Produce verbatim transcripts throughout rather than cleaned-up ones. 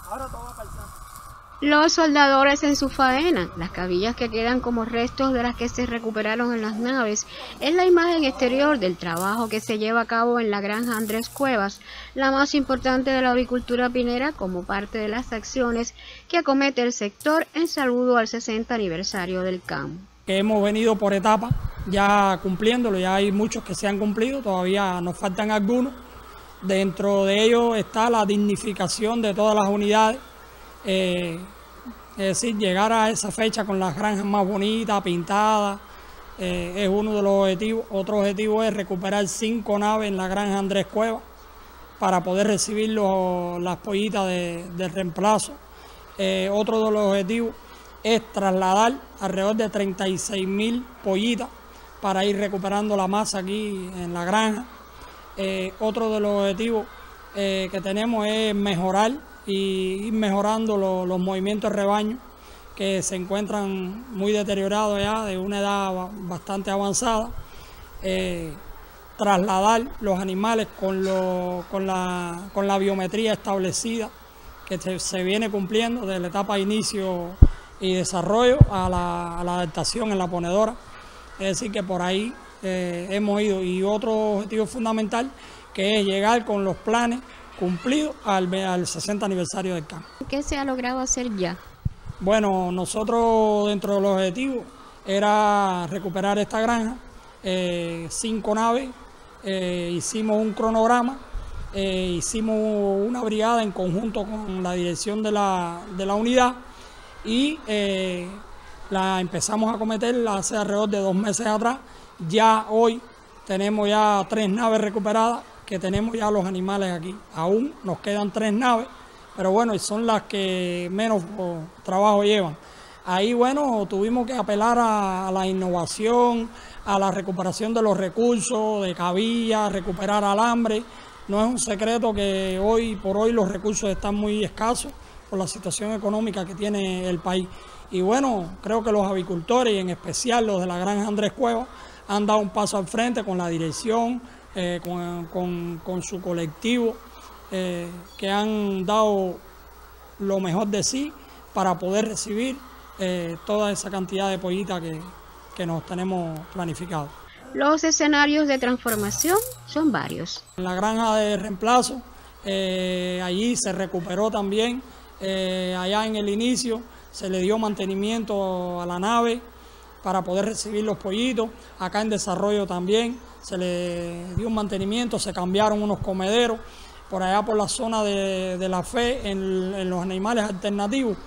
Ahora todo va para el centro. Los soldadores en su faena, las cabillas que quedan como restos de las que se recuperaron en las naves, es la imagen exterior del trabajo que se lleva a cabo en la granja Andrés Cuevas, la más importante de la avicultura pinera, como parte de las acciones que acomete el sector en saludo al sesenta aniversario del C A M. Que hemos venido por etapas ya cumpliéndolo, ya hay muchos que se han cumplido, todavía nos faltan algunos. Dentro de ellos está la dignificación de todas las unidades. Eh, es decir, llegar a esa fecha con las granjas más bonitas, pintadas, eh, es uno de los objetivos. Otro objetivo es recuperar cinco naves en la granja Andrés Cuevas para poder recibir los, las pollitas de, de reemplazo. Eh, otro de los objetivos es trasladar alrededor de treinta y seis mil pollitas para ir recuperando la masa aquí en la granja. Eh, otro de los objetivos eh, que tenemos es mejorar y ir mejorando lo, los movimientos de rebaño que se encuentran muy deteriorados ya, de una edad bastante avanzada. Eh, trasladar los animales con, lo, con, la, con la biometría establecida que se, se viene cumpliendo desde la etapa de inicio y desarrollo a la, a la adaptación en la ponedora. Es decir, que por ahí eh, hemos ido. Y otro objetivo fundamental que es llegar con los planes cumplidos al, al sesenta aniversario del C A M. ¿Qué se ha logrado hacer ya? Bueno, nosotros dentro de los objetivos era recuperar esta granja, eh, cinco naves, eh, hicimos un cronograma, eh, hicimos una brigada en conjunto con la dirección de la, de la unidad y eh, la empezamos a acometer hace alrededor de dos meses atrás. Ya hoy tenemos ya tres naves recuperadas, que tenemos ya los animales aquí. Aún nos quedan tres naves, pero bueno, son las que menos oh, trabajo llevan. Ahí, bueno, tuvimos que apelar a, a la innovación, a la recuperación de los recursos, de cabillas, recuperar alambre. No es un secreto que hoy por hoy los recursos están muy escasos por la situación económica que tiene el país. Y bueno, creo que los avicultores, y en especial los de la granja Andrés Cuevas, han dado un paso al frente con la dirección, eh, con, con, con su colectivo, eh, que han dado lo mejor de sí para poder recibir eh, toda esa cantidad de pollitas que, que nos tenemos planificado. Los escenarios de transformación son varios. En la granja de reemplazo, eh, allí se recuperó también, eh, allá en el inicio se le dio mantenimiento a la nave para poder recibir los pollitos. Acá en desarrollo también se le dio un mantenimiento, se cambiaron unos comederos. Por allá por la zona de, de la fe, en, en los animales alternativos,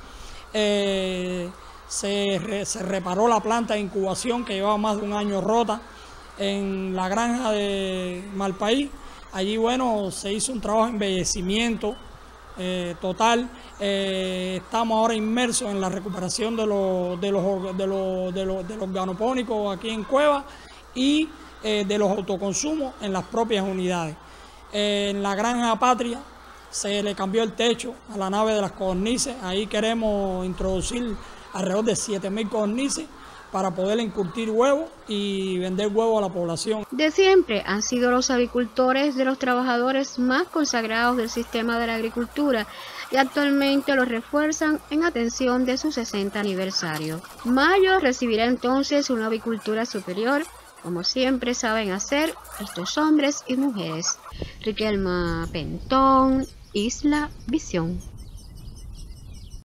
eh, se, re, se reparó la planta de incubación que llevaba más de un año rota en la granja de Malpaís. Allí, bueno, se hizo un trabajo de embellecimiento eh, total. Eh, estamos ahora inmersos en la recuperación de los, de los, de los, de los, de los organopónicos aquí en Cueva y eh, de los autoconsumos en las propias unidades. Eh, en la granja Patria se le cambió el techo a la nave de las codornices. Ahí queremos introducir alrededor de siete mil codornices para poder incurtir huevos y vender huevos a la población. De siempre han sido los avicultores de los trabajadores más consagrados del sistema de la agricultura y actualmente los refuerzan en atención de su sesenta aniversario. Mayo recibirá entonces una avicultura superior, como siempre saben hacer estos hombres y mujeres. Riquelma Pentón, Isla Visión.